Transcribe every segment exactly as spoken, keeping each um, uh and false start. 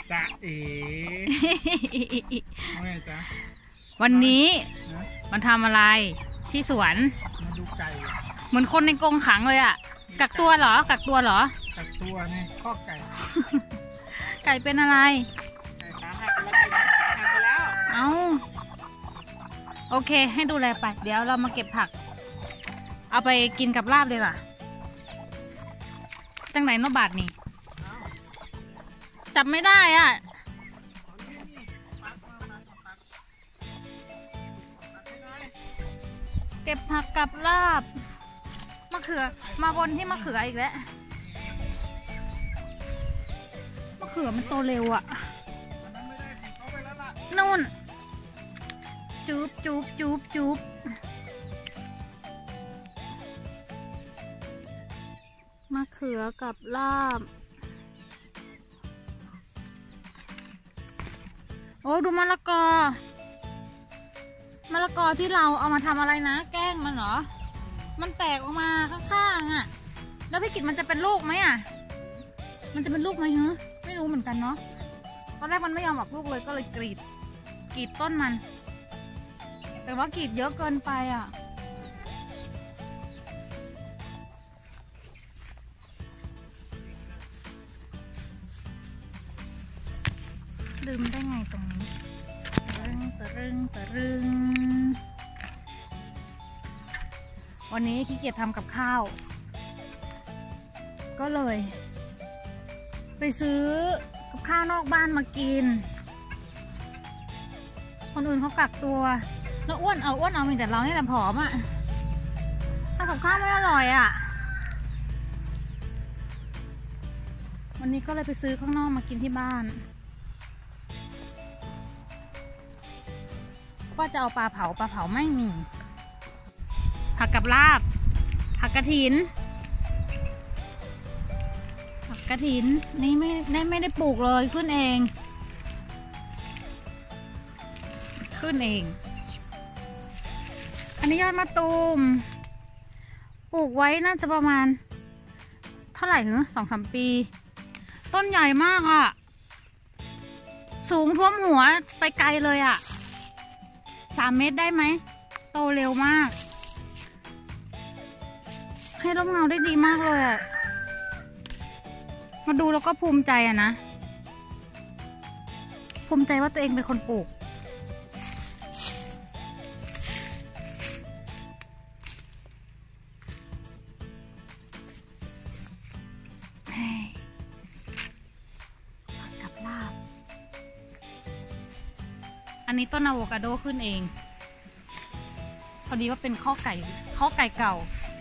จ๊ะเอ๋ว่าไงจ๊ะวันนี้มันทำอะไรที่สวนมาดูไก่เหมือนคนในกรงขังเลยอ่ะกักตัวเหรอกักตัวเหรอกักตัวไงข้อไก่ไก่เป็นอะไรไก่ขาหักแล้วขาหักไปแล้วเอ้าโอเคให้ดูแลไปเดี๋ยวเรามาเก็บผักเอาไปกินกับลาบเลยล่ะจังไหนนบาทนี่จับไม่ได้อ่ะเก็บผักกับลาบมะเขือมาบนที่มะเขืออีกแล้วมะเขือมันโตเร็วอ่ะนู่นจุ๊บจุ๊บจุ๊บจุ๊บมะเขือกับลาบโอ้ดูมะละกอมะละกอที่เราเอามาทำอะไรนะแกล้งมันเหรอมันแตกออกมาข้างๆอ่ะแล้วพี่กิตมันจะเป็นลูกไหมอ่ะมันจะเป็นลูกไหมฮะไม่รู้เหมือนกันเนาะตอนแรกมันไม่ยอมออกลูกเลยก็เลยกรีดกรีดต้นมันแต่ว่ากรีดเยอะเกินไปอ่ะลืมได้ไงตรงนี้ตะรึงตะรึงตะรึงวันนี้ขี้เกียจทำกับข้าวก็เลยไปซื้อกับข้าวนอกบ้านมากินคนอื่นเขากักตัวแล้วอ้วนเอาอ้วนเอามีแต่เราเนี่ยแต่ผอมอ่ะถ้ากับข้าวไม่อร่อยอ่ะวันนี้ก็เลยไปซื้อข้างนอกมากินที่บ้านก็จะเอาปลาเผาปลาเผาไม่มีผักกับลาบผักกระถินผักกระถินนี่ไม่ได้ไม่ได้ปลูกเลยขึ้นเองขึ้นเองอันนี้ยอดมะตูมปลูกไว้น่าจะประมาณเท่าไหร่เหรอสองสามปีต้นใหญ่มากอ่ะสูงท่วมหัวไปไกลเลยอ่ะสามเมตรได้ไหมโตเร็วมากให้ร่มเงาได้ดีมากเลยอ่ะมาดูแล้วก็ภูมิใจอ่ะนะภูมิใจว่าตัวเองเป็นคนปลูกกับลาบอันนี้ต้นอะโวคาโดขึ้นเองพอดีว่าเป็นข้อไก่ข้อไก่เก่า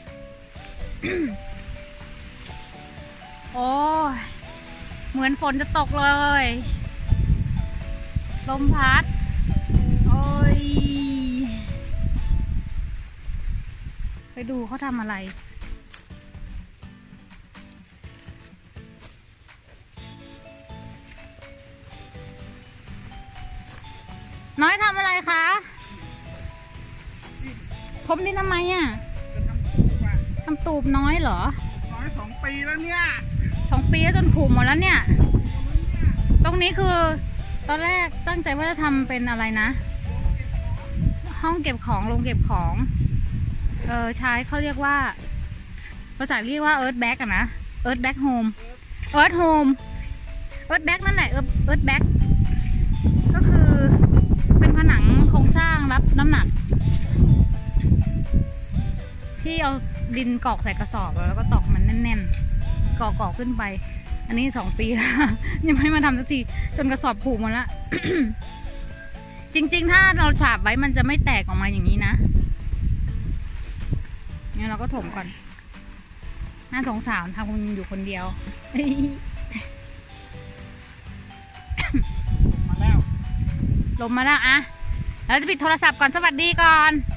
โอ้ยเหมือนฝนจะตกเลยลมพัดโอ้ยไปดูเขาทำอะไรน้อยทำอะไรคะทมดินทำไมอ่ะทำตูบน้อยเหรอน้อยสองปีแล้วเนี่ยสองปีแล้วจนผุหมดแล้วเนี่ยตรงนี้คือตอนแรกตั้งใจว่าจะทำเป็นอะไรนะห้องเก็บของโรงเก็บของเออใช้เขาเรียกว่าภาษาเรียกว่า earth bag อะนะ earth bag home earth home earth bag นั่นแหละ earth bag ก็คือเป็นผนังโครงสร้างรับน้ำหนักที่เอาดินกรอกใส่กระสอบแล้วก็ตอกมันแน่นๆกรอกๆขึ้นไปอันนี้สองปีแล้วยังไม่มาทำสักทีจนกระสอบผูกหมดละ จริงๆถ้าเราฉาบไว้มันจะไม่แตกออกมาอย่างนี้นะงั้นเราก็ถมก่อนน่าสงสารทำคนอยู่คนเดียวมาแล้วลมมาแล้วอะแล้วจะปิดโทรศัพท์ก่อนสวัสดีก่อน